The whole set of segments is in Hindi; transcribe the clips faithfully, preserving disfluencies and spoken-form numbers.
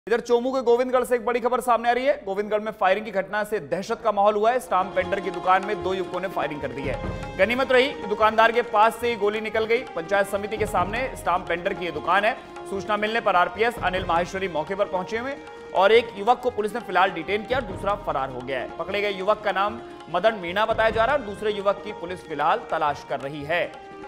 इधर चोमू के गोविंदगढ़ से एक बड़ी खबर सामने आ रही है। गोविंदगढ़ में फायरिंग की घटना से दहशत का माहौल हुआ है। स्टाम्प वेंडर की दुकान में दो युवकों ने फायरिंग कर दी है। गनीमत रही दुकानदार के पास से ही गोली निकल गई। पंचायत समिति के सामने स्टाम्प वेंडर की यह दुकान है। सूचना मिलने पर आरपीएस अनिल माहेश्वरी मौके पर पहुंचे हुए और एक युवक को पुलिस ने फिलहाल डिटेन किया, दूसरा फरार हो गया है। पकड़े गए युवक का नाम मदन मीणा बताया जा रहा है और दूसरे युवक की पुलिस फिलहाल तलाश कर रही है।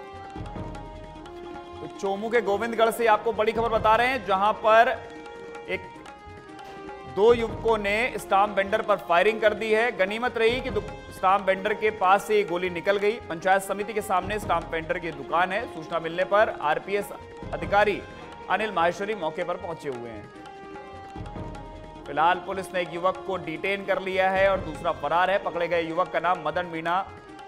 तो चोमू के गोविंदगढ़ से आपको बड़ी खबर बता रहे हैं, जहां पर एक दो युवकों ने स्टाम्प वेंडर पर फायरिंग कर दी है। गनीमत रही कि स्टाम्प वेंडर के पास से गोली निकल गई। पंचायत समिति के सामने स्टाम्प वेंडर की दुकान है। सूचना मिलने पर आरपीएस अधिकारी अनिल माहेश्वरी मौके पर पहुंचे हुए हैं। फिलहाल पुलिस ने एक युवक को डिटेन कर लिया है और दूसरा फरार है। पकड़े गए युवक का नाम मदन मीणा।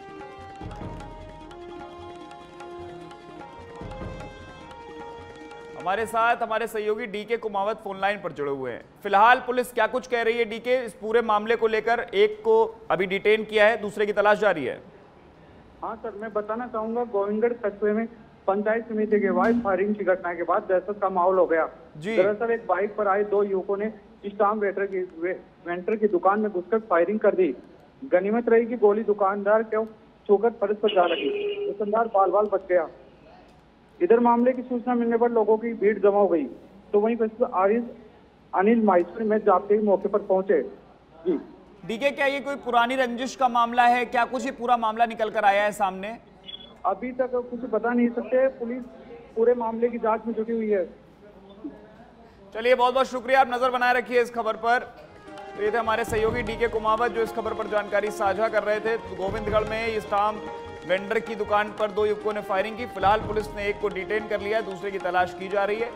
हमारे साथ हमारे सहयोगी डीके कुमावत फोन लाइन पर जुड़े हुए हैं। फिलहाल पुलिस क्या कुछ कह रही है डीके इस पूरे मामले को लेकर? एक को अभी डिटेन किया है, दूसरे की तलाश जारी है। हाँ सर, मैं बताना चाहूंगा, गोविंदगढ़ कस्बे में पंचायत समिति के बाद फायरिंग की घटना के बाद दहशत का माहौल हो गया। दरअसल एक बाइक पर आए दो युवकों ने स्टाम्प वेंडर की वेंडर की दुकान में घुसकर फायरिंग कर दी। गनीमत रही कि गोली दुकानदार को छूकर फर्श पर जा लगी। दुकानदार बाल बाल बच गया। इधर मामले की सूचना मिलने पर लोगों की भीड़ जमा हो गई, तो वहीं पर आरिस अनिल माहेश्वरी में जाते ही मौके पर पहुंचे। जी डीके, क्या ये कोई पुरानी रंजिश का मामला है? क्या कुछ ये पूरा मामला निकल कर आया है सामने? अभी तक कुछ बता नहीं सकते। पुलिस पूरे मामले की जांच में जुटी हुई है। चलिए, बहुत बहुत शुक्रिया, आप नजर बनाए रखिए इस खबर पर। तो ये थे हमारे सहयोगी डीके कुमावत जो इस खबर पर जानकारी साझा कर रहे थे। तो गोविंदगढ़ में स्टाम्प वेंडर की दुकान पर दो युवकों ने फायरिंग की। फिलहाल पुलिस ने एक को डिटेन कर लिया है, दूसरे की तलाश की जा रही है।